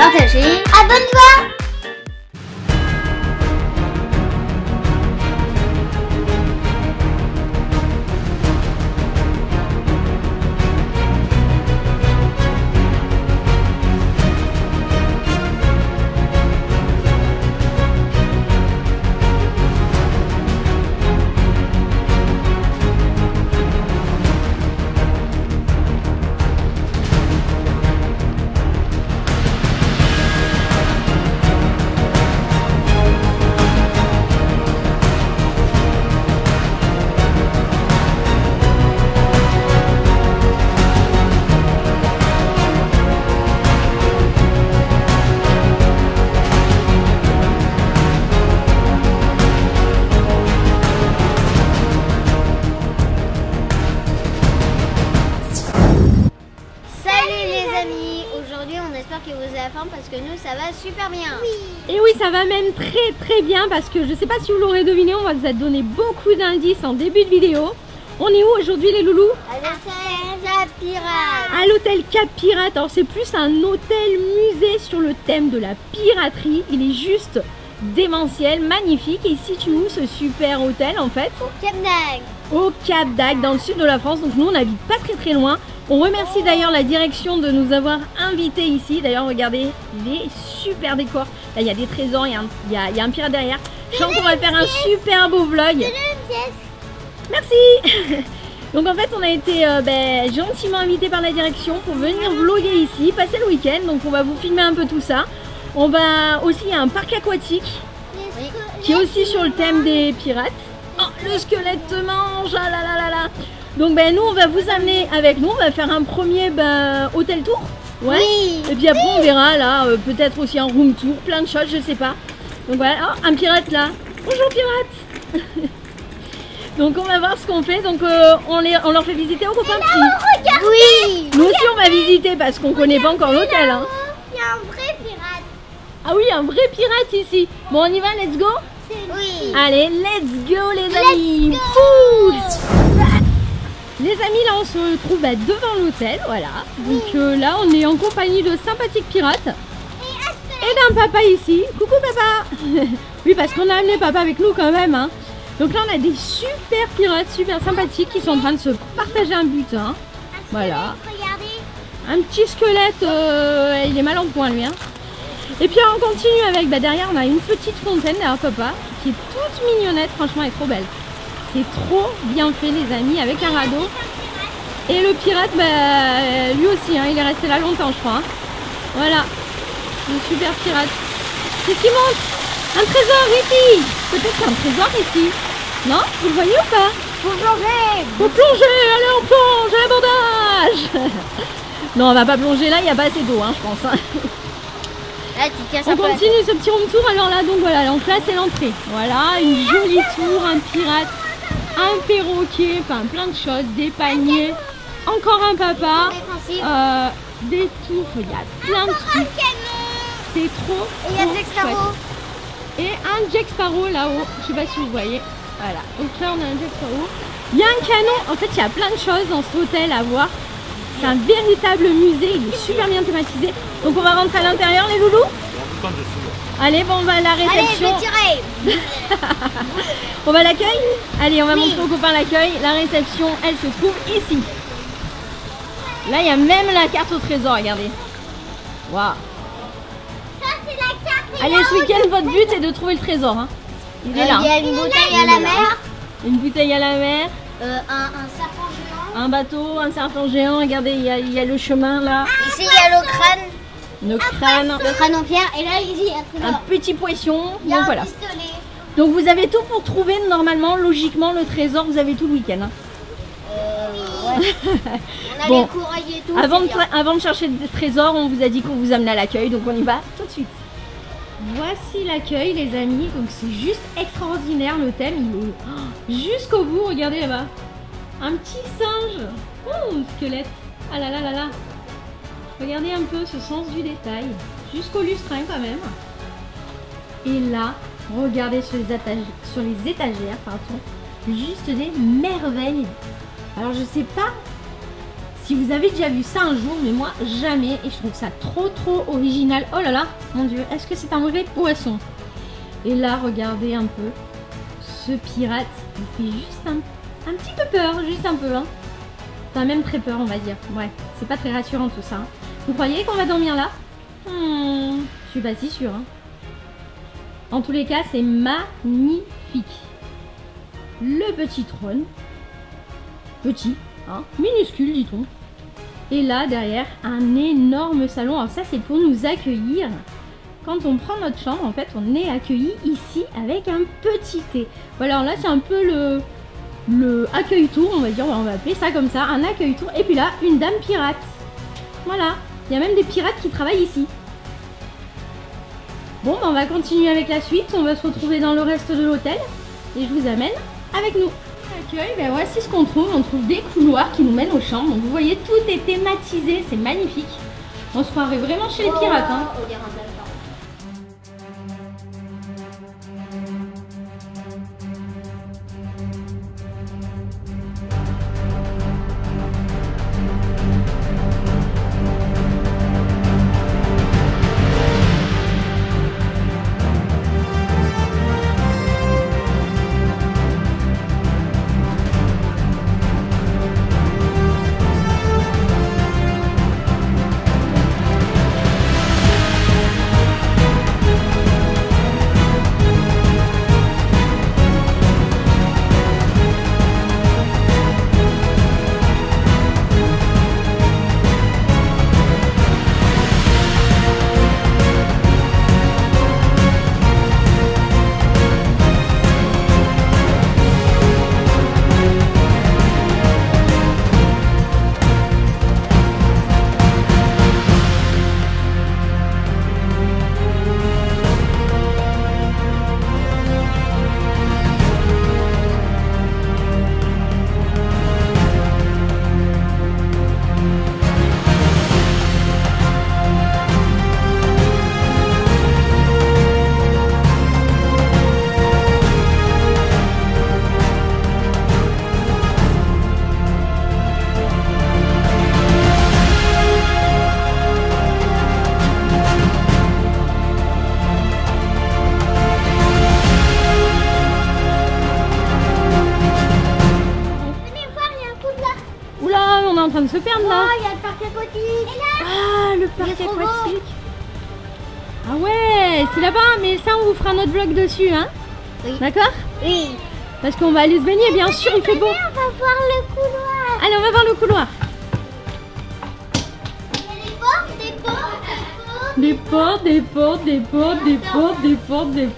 partager, abonne-toi. J'espère que vous avez faim parce que nous ça va super bien. Oui. Et oui, ça va même très bien parce que je sais pas si vous l'aurez deviné, on va vous a donné beaucoup d'indices en début de vidéo. On est où aujourd'hui les loulous? À l'hôtel Cap Pirate. À l'hôtel Cap Pirate. Alors c'est plus un hôtel musée sur le thème de la piraterie. Il est juste démentiel, magnifique. Et il se situe où ce super hôtel en fait? Au Cap d'Agde. Au Cap d'Agde, dans le sud de la France. Donc nous on n'habite pas très loin. On remercie d'ailleurs la direction de nous avoir invités ici. D'ailleurs regardez les super décors. Là il y a des trésors, il y a un pirate derrière. Je sens qu'on va faire un super beau vlog. Merci. Donc en fait on a été gentiment invités par la direction pour venir vlogger ici, passer le week-end. Donc on va vous filmer un peu tout ça. On va aussi, il y a un parc aquatique qui est aussi sur le thème des pirates. Oh, le squelette te mange, ah là là là là. Donc nous on va vous amener avec nous, on va faire un premier hôtel tour. Ouais. Oui. Et puis après on verra là, peut-être aussi un room tour, plein de choses, je sais pas. Donc voilà, oh, un pirate là. Bonjour pirate. Donc on va voir ce qu'on fait, donc on leur fait visiter aux copains petits. Oui. Nous aussi on va visiter parce qu'on connaît pas encore l'hôtel. Hein. Il y a un vrai pirate. Ah oui, un vrai pirate ici. Bon on y va, let's go. Oui. Allez, let's go les amis. Les amis, là on se trouve devant l'hôtel, voilà. Donc là on est en compagnie de sympathiques pirates et d'un papa ici. Coucou papa. Oui, parce qu'on a amené papa avec nous quand même. Hein. Donc là on a des super pirates, super sympathiques qui sont en train de se partager un butin. Voilà. Un petit squelette, il est mal en point lui. Hein. Et puis on continue avec, derrière on a une petite fontaine derrière papa qui est toute mignonnette, franchement elle est trop belle. C'est trop bien fait les amis, avec un radeau. Et le pirate, lui aussi, hein, il est resté là longtemps je crois. Hein. Voilà, le super pirate. Qu'est-ce qu'il monte? Un trésor ici. Peut-être un trésor ici. Non? Vous le voyez ou pas? Faut plonger. Faut plonger, allez on plonge, à l'abordage. Non on va pas plonger là, il n'y a pas assez d'eau hein, je pense. Hein. Là, on continue ce petit room tour, alors là donc voilà, donc là c'est l'entrée. Voilà, une jolie tour, un pirate, un perroquet, enfin plein de choses, des paniers, encore un papa, des tours, il y a plein de trucs. C'est trop, et il y a Jack Sparrow. Et un Jack Sparrow là-haut, je sais pas si vous voyez. Voilà, donc là on a un Jack Sparrow. Il y a un canon, en fait il y a plein de choses dans cet hôtel à voir. C'est un véritable musée, il est super bien thématisé. Donc on va rentrer à l'intérieur les loulous. Allez, bon on va à la réception. Allez, on va à l'accueil. Allez, on va montrer aux copains l'accueil. La réception, elle se trouve ici. Là, il y a même la carte au trésor, regardez. Waouh. Ça, c'est la carte. Allez, ce week-end, votre but est de trouver le trésor. Hein. Il est là. Il y a une bouteille à la mer. Une bouteille à la mer. Un serpent géant. Un bateau, un serpent géant. Regardez, il y a le chemin là. Ici, il y a le crâne. Le crâne. Le crâne en pierre. Et là, ici, il y a un trésor. Un petit poisson. Il y a donc un voilà. pistolet. Donc vous avez tout pour trouver normalement, logiquement, le trésor. Vous avez tout le week-end. Hein. Ouais. On a bon, les courailles et tout. Avant de chercher le trésor, on vous a dit qu'on vous amenait à l'accueil. Donc on y va tout de suite. Voici l'accueil les amis. Donc c'est juste extraordinaire l'hôtel. Il est jusqu'au bout. Regardez là-bas. Un petit singe. Oh, un squelette. Ah là là là là. Regardez un peu ce sens du détail. Jusqu'au lustrin quand même. Et là, regardez sur les étagères, pardon, juste des merveilles. Alors je sais pas si vous avez déjà vu ça un jour, mais moi jamais, et je trouve ça trop original. Oh là là, mon dieu, est-ce que c'est un vrai poisson? Et là, regardez un peu, ce pirate, il fait juste un petit peu peur, juste un peu, hein. Enfin, même très peur, on va dire. Ouais, c'est pas très rassurant tout ça. Hein. Vous croyez qu'on va dormir là? Je suis pas si sûre. Hein. En tous les cas, c'est magnifique. Le petit trône. Petit, hein, minuscule, dit-on. Et là, derrière, un énorme salon. Alors ça, c'est pour nous accueillir. Quand on prend notre chambre, en fait, on est accueilli ici avec un petit thé. Voilà, alors là, c'est un peu le accueil-tour, on va dire, on va appeler ça comme ça, un accueil-tour. Et puis là, une dame pirate. Voilà, il y a même des pirates qui travaillent ici. Bon, ben, on va continuer avec la suite. On va se retrouver dans le reste de l'hôtel. Et je vous amène avec nous. Accueil, ben voici ce qu'on trouve. On trouve des couloirs qui nous mènent aux chambres. Donc vous voyez, tout est thématisé, c'est magnifique. On se croirait vraiment chez les pirates. Hein. En train de se perdre là. Il y a le parc aquatique. Ah, le parc aquatique. Ah ouais, c'est là-bas, mais ça on vous fera notre vlog dessus, hein. Oui. D'accord? Oui. Parce qu'on va aller se baigner, bien sûr, il fait beau. On va voir le couloir. Allez, on va voir le couloir. Il y a des portes, Des portes. Des portes. Des portes. Des portes. Des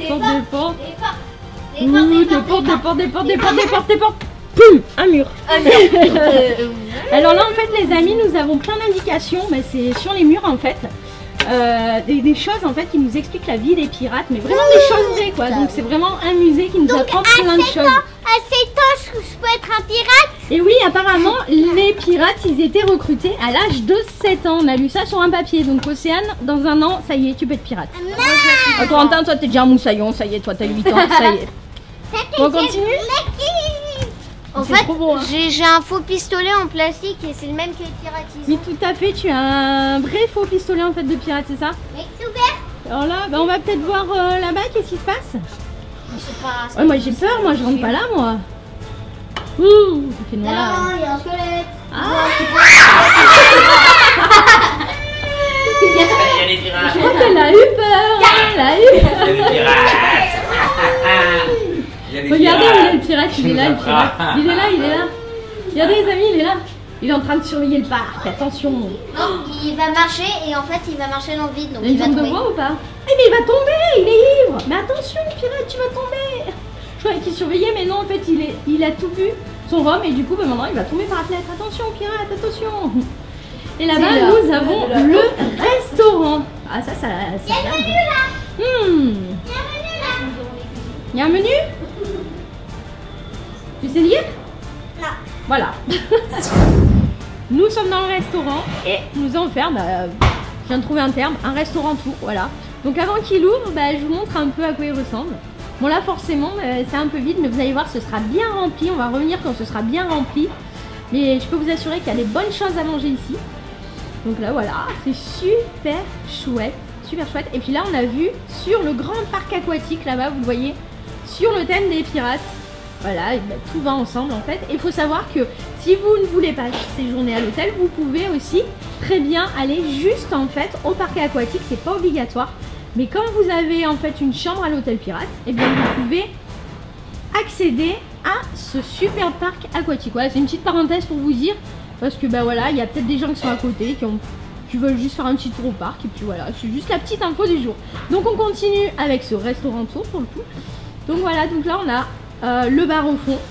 portes. Poum, un mur. Alors là en fait les amis, nous avons plein d'indications, mais c'est sur les murs en fait, des choses en fait qui nous expliquent la vie des pirates, mais vraiment des choses vraies quoi. Donc c'est vraiment un musée qui nous apprend plein de choses. À 7 ans, je peux être un pirate. Et oui, apparemment les pirates ils étaient recrutés à l'âge de 7 ans. On a lu ça sur un papier. Donc Océane, dans un an, ça y est, tu peux être pirate. Non. Corentin, toi t'es déjà un moussaillon, ça y est, toi t'as 8 ans, ça y est. On continue. En fait, beau, hein. j'ai un faux pistolet en plastique et c'est le même que les pirates. Oui, tout à fait, tu as un vrai faux pistolet en fait de pirate, c'est ça? Mais c'est ouvert. Alors là, bah, on va peut-être voir là-bas, qu'est-ce qui se passe? Pas, ouais, moi j'ai peur, moi je rentre pas là, moi. Ouh, ça fait noir. Non, il y a un squelette. Ah. Il y a des pirates. Je crois qu'elle a eu peur. Elle a eu Il y a des pirates. Regardez où il est le pirate, il est là le pirate. Il est là, il est là. Regardez les amis, il est là. Il est en train de surveiller le parc, attention. Non, il va marcher et en fait il va marcher dans le vide. Donc il va tomber ou pas? Eh mais il va tomber, il est ivre. Mais attention le pirate, tu vas tomber. Je croyais qu'il surveillait, mais non en fait il a tout bu, son rhum, et du coup bah, maintenant il va tomber par la fenêtre. Attention pirate, attention. Et là-bas nous avons le restaurant. Ah ça il y a un menu là. Il y a un menu? Tu sais lire? Non. Voilà. Nous sommes dans le restaurant et nous allons faire, je viens de trouver un terme, un restaurant tour, voilà. Donc avant qu'il ouvre, je vous montre un peu à quoi il ressemble. Bon là forcément c'est un peu vide, mais vous allez voir ce sera bien rempli, on va revenir quand ce sera bien rempli. Mais je peux vous assurer qu'il y a des bonnes choses à manger ici. Donc là voilà, c'est super chouette, super chouette. Et puis là on a vu sur le grand parc aquatique là-bas, vous le voyez, sur le thème des pirates. Voilà, et ben, tout va ensemble en fait. Et il faut savoir que si vous ne voulez pas séjourner à l'hôtel, vous pouvez aussi très bien aller juste en fait au parc aquatique, c'est pas obligatoire. Mais quand vous avez en fait une chambre à l'hôtel pirate, et bien vous pouvez accéder à ce super parc aquatique. Voilà, c'est une petite parenthèse pour vous dire. Parce que bah voilà, il y a peut-être des gens qui sont à côté, qui veulent juste faire un petit tour au parc. Et puis voilà, c'est juste la petite info du jour. Donc on continue avec ce restaurant tour pour le coup. Donc voilà, donc là on a le bar au fond.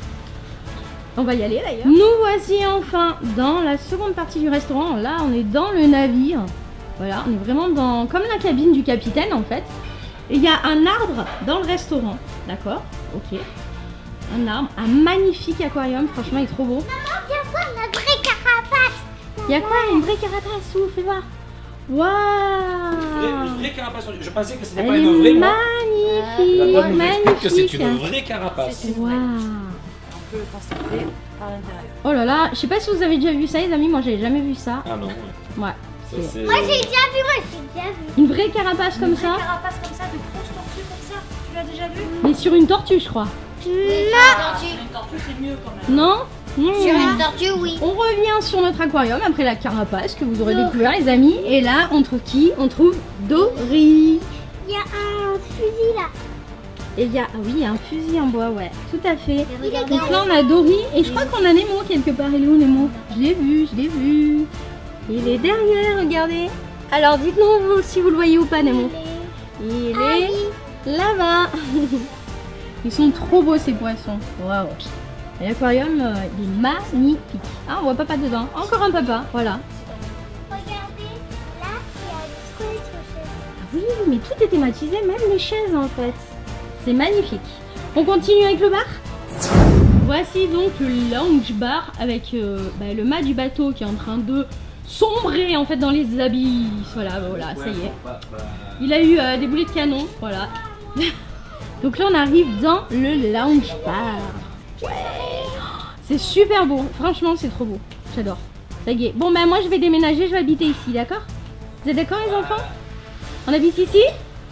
On va y aller d'ailleurs. Nous voici enfin dans la seconde partie du restaurant. Là on est dans le navire. Voilà, on est vraiment dans comme la cabine du capitaine en fait. Et il y a un arbre dans le restaurant. D'accord, ok. Un arbre, un magnifique aquarium, franchement il est trop beau. Maman, viens voir la vraie carapace. Il y a quoi? Une vraie carapace, où? Fais voir. Waouh! Une vraie carapace. Je pensais que c'était Elle pas est une vraie. magnifique, La dame nous explique que c'est magnifique. une vraie carapace. Waouh! On peut le constater par l'intérieur. Oh là là, je sais pas si vous avez déjà vu ça les amis, moi j'ai jamais vu ça. Ah non, ouais. Ouais. Ça, c'est- c'est- Moi j'ai déjà vu, Une vraie carapace comme ça, Une carapace comme ça, de grosses tortues comme ça. Tu l'as déjà vu? mais sur une tortue je crois. Une tortue, c'est mieux quand même. Non? Sur une tortue, oui. On revient sur notre aquarium après la carapace que vous aurez découvert les amis. Et là on trouve qui? On trouve Dory. Il y a un fusil là. Et il y a, ah oui, il y a un fusil en bois, ouais, tout à fait. Regardez, Donc là on a Dory et je crois qu'on a Nemo quelque part. Il est où Nemo? Je l'ai vu, je l'ai vu. Il est derrière, regardez. Alors dites-nous vous, si vous le voyez ou pas Nemo. Il est là-bas. Ils sont trop beaux ces poissons. Waouh. Et l'aquarium il est magnifique. Ah on voit papa dedans. Encore un papa, voilà. regardez, là il y a une squelette sur chaise. Ah oui, mais tout est thématisé, même les chaises en fait. C'est magnifique. On continue avec le bar. Voici donc le lounge bar avec le mât du bateau qui est en train de sombrer en fait dans les abysses. Voilà, voilà, ça y est. Il a eu des boulets de canon, voilà. Donc là on arrive dans le lounge bar. Ouais. C'est super beau, franchement c'est trop beau. J'adore. Ça y est. Bon ben moi je vais déménager, je vais habiter ici, d'accord? Vous êtes d'accord les enfants? On habite ici?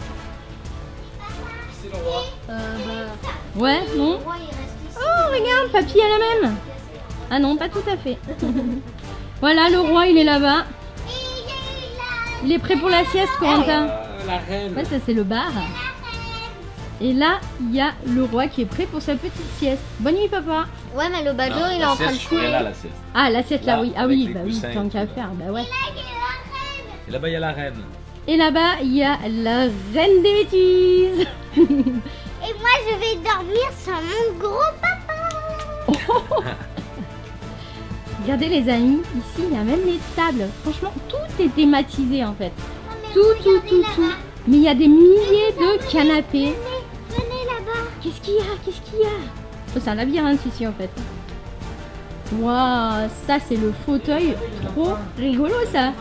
Ouais, non? Le roi il reste ici. Oh regarde, papy a la même. Ah non, pas tout à fait. Voilà, le roi il est là-bas. Il est prêt pour la sieste, Corentin. La reine. Ouais, ça c'est le bar. Et là, il y a le roi qui est prêt pour sa petite sieste. Bonne nuit, papa. Ouais, mais le bateau il est en train de couler. Là, la sieste. Ah, l'assiette là, Là, oui. Ah avec oui, les bah oui, coussins tant et qu'à tout. faire, bah ouais. Et là-bas, il y a la reine. Et là-bas, il y a la reine des bêtises. Et moi je vais dormir sur mon gros papa. Regardez les amis, ici, il y a même les tables. Franchement, tout est thématisé en fait. Tout. Mais il y a des milliers de canapés. Venez là-bas. Qu'est-ce qu'il y a? Qu'est-ce qu'il y a? Oh, c'est un labyrinthe ici en fait. Waouh, ça c'est le fauteuil. Trop rigolo ça.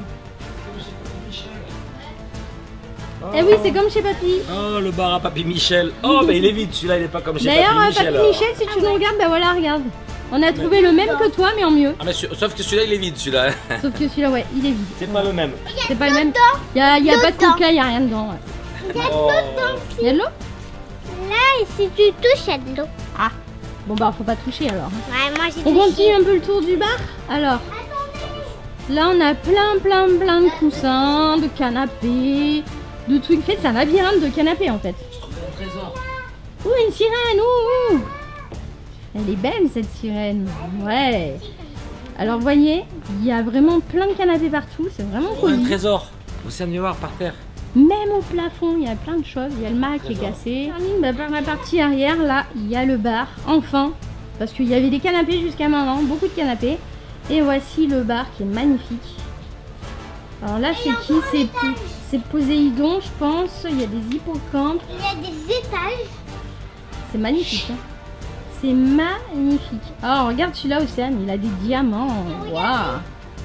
Eh oui, c'est comme chez papy. Oh, le bar à Papy Michel. Oh, mais il est vide celui-là, il est pas comme chez D'ailleurs, Papy Michel. papy alors. Michel, si tu nous regardes, bah voilà, regarde. On a trouvé le même que toi, mais en mieux. Ah, mais sauf que celui-là, il est vide celui-là. Sauf que celui-là, ouais, il est vide. C'est pas le même. C'est pas le même. Il y a pas de coca, il y a rien dedans. Ouais. Oh. Il y a de l'eau? Là, et si tu touches, il y a de l'eau. Ah. Bon bah faut pas toucher alors. Ouais, moi j'ai On touché. continue un peu le tour du bar. Alors, là on a plein de coussins, de canapés, de trucs. En fait, c'est un labyrinthe de canapés en fait. Je trouve un trésor. Ouh, une sirène, ouh. Elle est belle cette sirène. Ouais. Alors vous voyez, il y a vraiment plein de canapés partout. C'est vraiment Oh, un cosy. trésor. Aussi un miroir par terre. Même au plafond, il y a plein de choses. Il y a le mât qui est cassé. Par la partie arrière, là, il y a le bar. Enfin, parce qu'il y avait des canapés jusqu'à maintenant, beaucoup de canapés. Et voici le bar qui est magnifique. Alors là, c'est qui? C'est Poséidon, je pense. Il y a des hippocampes. Il y a des étages. C'est magnifique. Hein. C'est magnifique. Oh, regarde celui-là, Océane, il a des diamants. Waouh.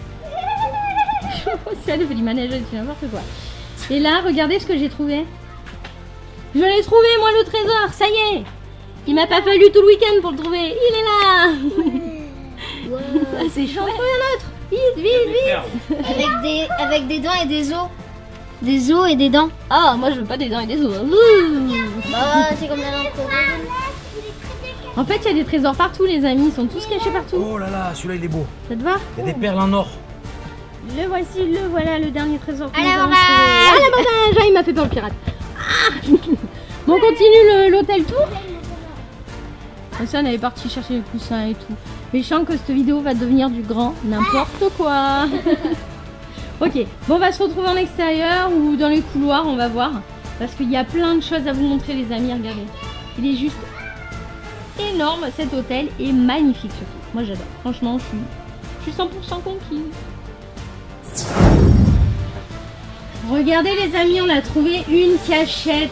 Océane fait du manège, c'est n'importe quoi. Et là, regardez ce que j'ai trouvé. Je l'ai trouvé, moi, le trésor. Ça y est. Il m'a pas fallu tout le week-end pour le trouver. Il est là. Ah, c'est chiant de trouver un autre. Vite, vite, vite. Avec des dents et des os. Des os et des dents. Ah, moi je veux pas des dents et des os. Bah, c'est comme la lampe. En fait, il y a des trésors partout, les amis. Ils sont tous cachés partout. Oh là là, celui-là il est beau. Ça te va? Il y a des perles en or. Le voici, le voilà, le dernier trésor. À l'abordage. À l'abordage. Ah, il m'a fait peur le pirate. Ah. Bon, on continue l'hôtel tour. Ça, on avait parti chercher les coussins et tout. Mais je sens que cette vidéo va devenir du grand n'importe quoi. Ok, bon, on va se retrouver en extérieur ou dans les couloirs, on va voir. Parce qu'il y a plein de choses à vous montrer, les amis. Regardez. Il est juste énorme, cet hôtel est magnifique surtout. Moi, j'adore. Franchement, je suis 100% conquise. Regardez, les amis, on a trouvé une cachette.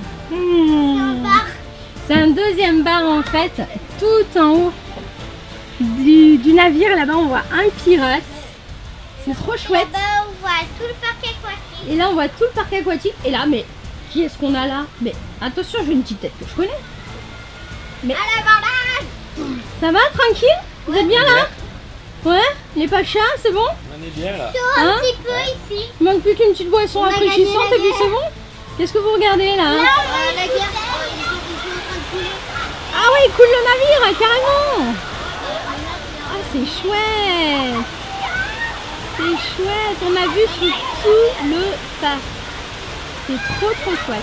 C'est un deuxième bar en fait, tout en haut du navire. Là-bas, on voit un pirate. C'est trop chouette. Là-bas, on voit tout le parc aquatique. Et là, on voit tout le parc aquatique. Et là, mais qui est-ce qu'on a là? Mais attention, j'ai une petite tête que je connais. Mais À l'abordage. ça va, tranquille? Vous êtes bien là? Ouais? Les pachas, c'est bon? On est bien là. Hein? Un petit peu ici. Il manque plus qu'une petite boisson On a gagné rafraîchissante la et puis guerre. c'est bon? Qu'est-ce que vous regardez là? La guerre. Ils sont en train de couler. Ah oui, il coule le navire, carrément! Ah, c'est chouette! C'est chouette! On a vu sur tout le parc. C'est trop chouette.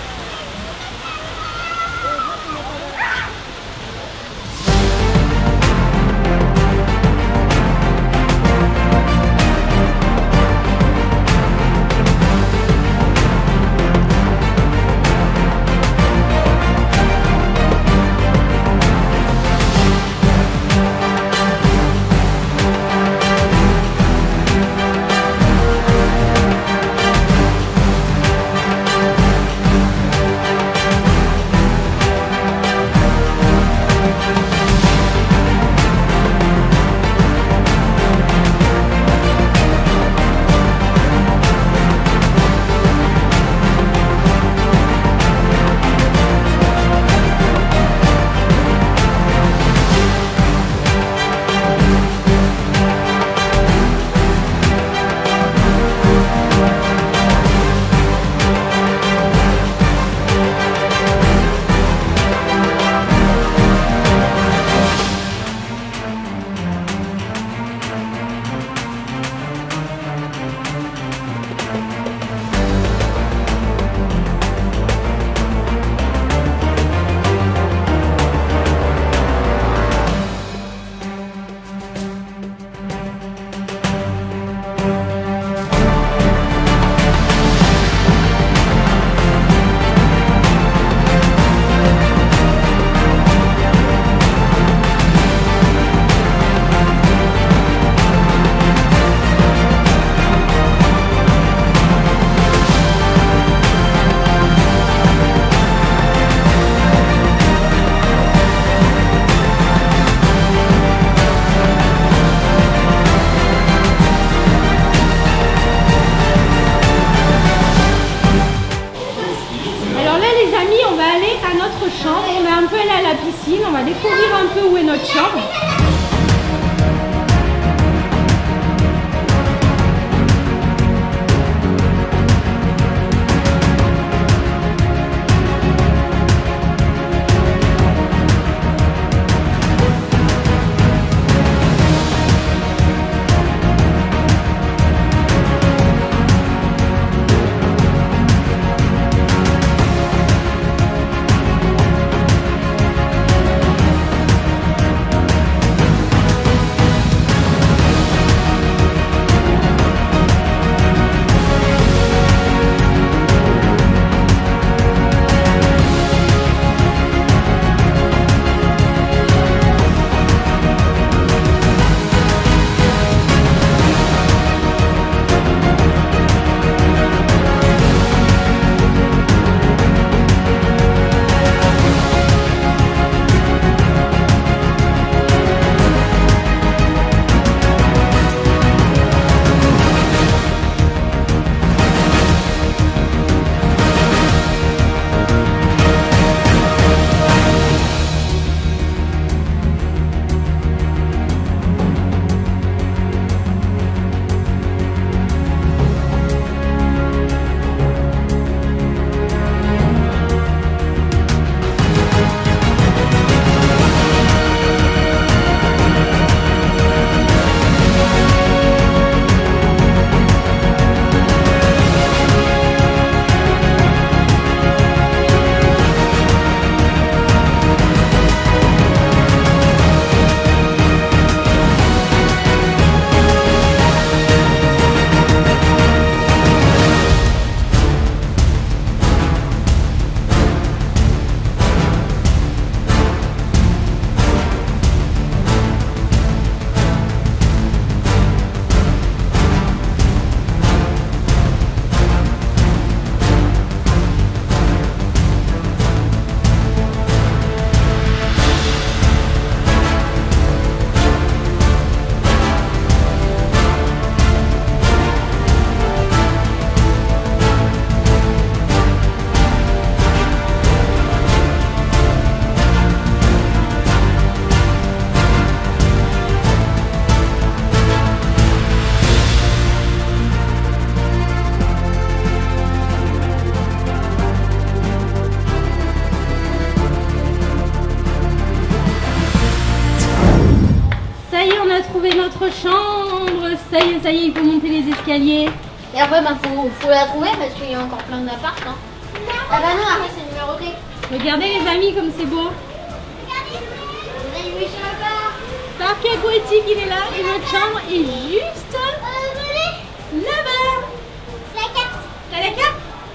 Chambre, on est un peu allé à la piscine, on va découvrir un peu où est notre chambre. trouvé notre chambre. Ça y est, il faut monter les escaliers. Et après, bah, faut la trouver parce qu'il y a encore plein d'appart. Hein. Ah bah non, après c'est numéroté. Regardez les amis comme c'est beau. Regardez, vous avez vu sur le bar. Parc aquatique, il est là et notre chambre est juste là-bas. La carte. T'as la carte?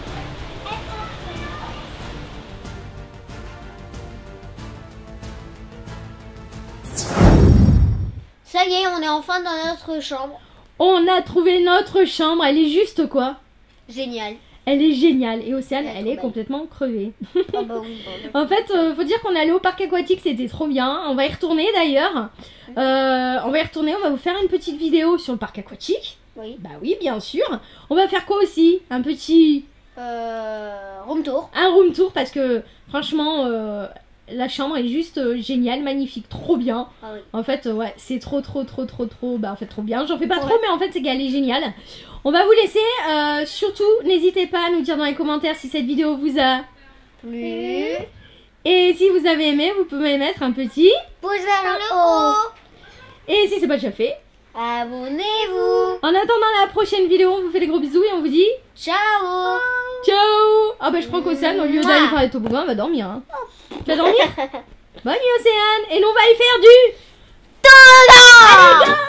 Ça y est, on est enfin dans notre chambre. On a trouvé notre chambre, elle est juste quoi? Génial. Elle est géniale et Océane, elle est belle. complètement crevée. Ah bah oui, En fait, faut dire qu'on est allé au parc aquatique, c'était trop bien. On va y retourner d'ailleurs. On va vous faire une petite vidéo sur le parc aquatique. Oui. Bah oui, bien sûr. On va faire quoi aussi? Un petit... room tour. Un room tour parce que franchement, la chambre est juste géniale, magnifique, trop bien. Ah oui. En fait, ouais, c'est trop, bah en fait trop bien. J'en fais pas trop, mais en fait c'est qu'elle est géniale. On va vous laisser. Surtout, n'hésitez pas à nous dire dans les commentaires si cette vidéo vous a Plus. et si vous avez aimé, vous pouvez mettre un petit. Pouce vers le haut. Et si c'est pas déjà fait, Abonnez-vous. en attendant la prochaine vidéo, on vous fait des gros bisous et on vous dit Ciao. ciao. Ah bah je crois qu'Océane, au lieu d'aller faire les toboggans, elle va dormir. Hein. Tu vas dormir? Bonne nuit Océane. Et nous on va y faire du Toga. Allez, go.